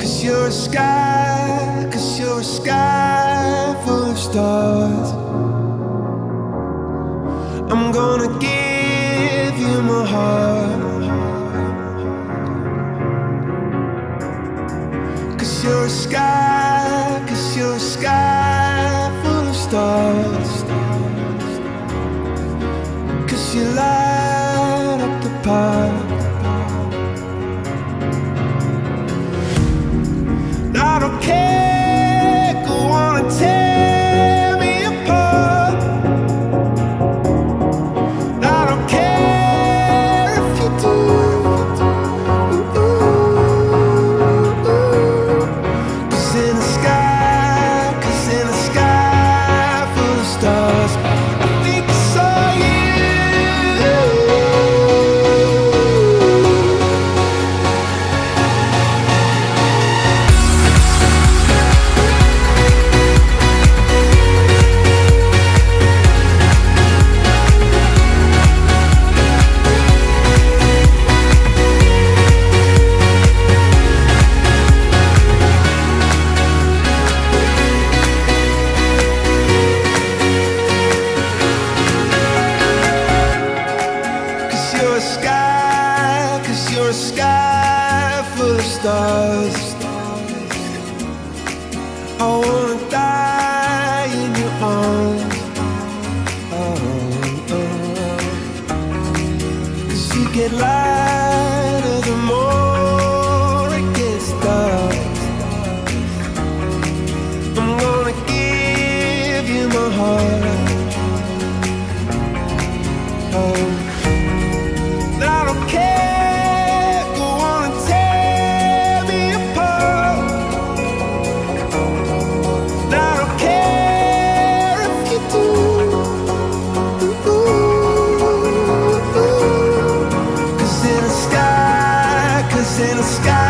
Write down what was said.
'Cause you're a sky full of stars. I'm gonna give you my heart. 'Cause you're a sky full of stars. 'Cause you light up the park. I don't care, go on and tear me apart. I don't care if you do. 'Cause in the sky full of stars, I think I saw you. You're a sky full of stars. I wanna die in your arms. Oh, oh. 'Cause you get lighter the more it gets dark. I'm gonna give you my heart. Oh, I don't care. In the sky